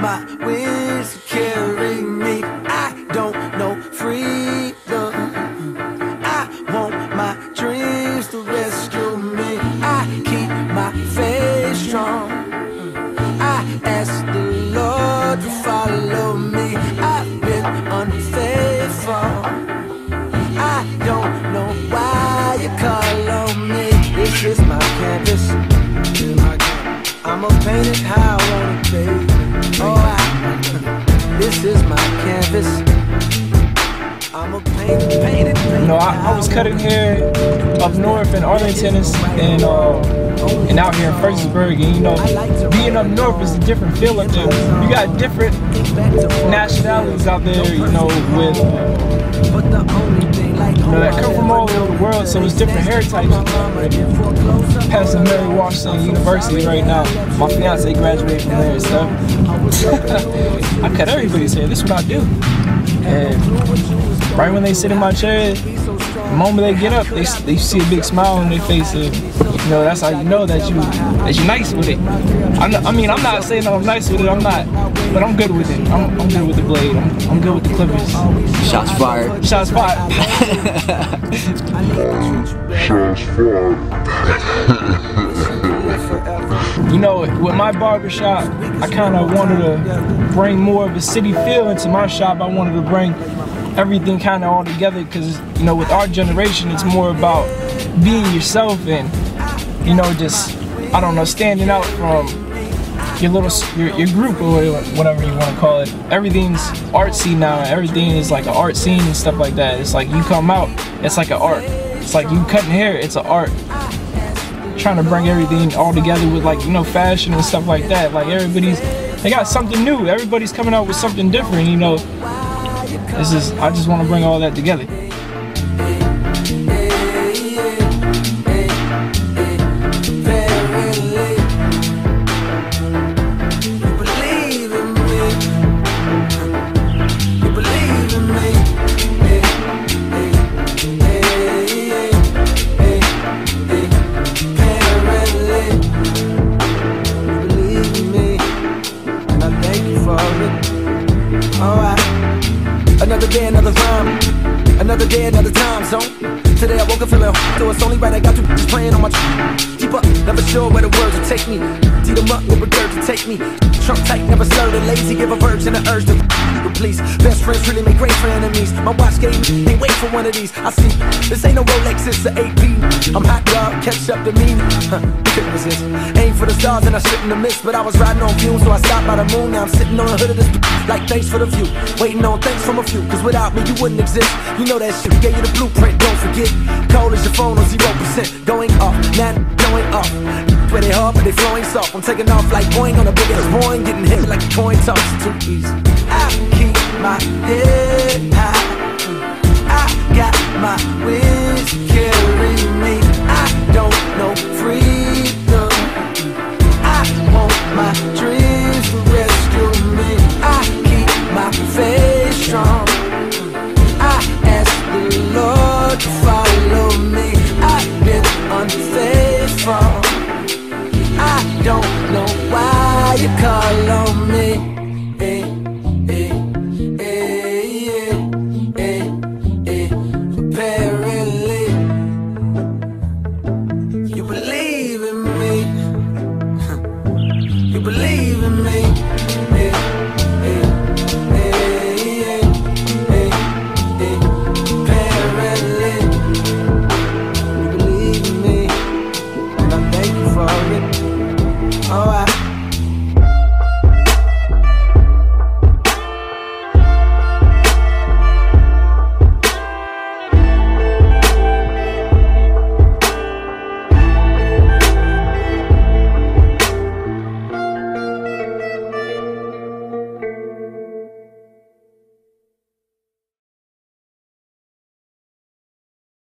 my wings to carry me. I don't know freedom. I want my dreams to rescue me. I keep my faith strong. I ask the Lord to follow me. I've been unfaithful. I don't know why you call on me. This is my canvas. I'ma paint it how I want it, baby. Oh, this is my canvas. I'ma paint it. You know, I was cutting hair up north in Arlington and out here in Fredericksburg, and you know, being up north is a different feel up there. You got different nationalities out there, you know, with that come from all over the world, so it's different hair types. Passing Mary Washington University right now. My fiance graduated from there and stuff. I cut everybody's hair. This is what I do. And right when they sit in my chair, the moment they get up, they see a big smile on their face, and you know, that's how you know that you're nice with it. I mean, I'm not saying that I'm nice with it. I'm not, but I'm good with it. I'm good with the blade. I'm good with the clippers. Shots fired. Shots fired. Shots fired. You know, with my barbershop, I kind of wanted to bring more of a city feel into my shop. I wanted to bring everything kind of all together, because you know, with our generation, it's more about being yourself and, you know, just, I don't know, standing out from your group or whatever you want to call it. Everything's artsy now. Everything is like an art scene and stuff like that. It's like you come out, it's like an art. It's like you cutting hair, it's an art. Trying to bring everything all together with, like, you know, fashion and stuff like that. Like, they got something new. Everybody's coming out with something different, you know. I just want to bring all that together. Another day, another rhyme. Another day, another time zone. Today I woke up feeling so it's only right I got you playing on my keep up, never sure where the words will take me. Eat them up, will regurgitate me. Trump tight, never slurred lazy. Give a virgin an urge to replace. Best friends really make great for enemies. My watch game ain't wait for one of these. I see, this ain't no Rolex, it's an AP. I'm hot, dog, catch up to me. Couldn't resist. Aim for the stars and I shouldn't have missed. But I was riding on fumes, so I stopped by the moon. Now I'm sitting on the hood of this like thanks for the view. Waiting on thanks from a few, cause without me you wouldn't exist. You know that shit, gave you the blueprint, don't forget. Cold as your phone on 0%, going off, now going off. Where they hard, but they flowing soft. I'm taking off like Boeing on a big ass Boeing, getting hit like a coin toss. Too easy. I keep my head high. I got my wings to carry me. I don't know freedom. I want my dreams to rescue me. I keep my faith strong. I ask the Lord to follow me. I've been unfaithful. I don't know why you call on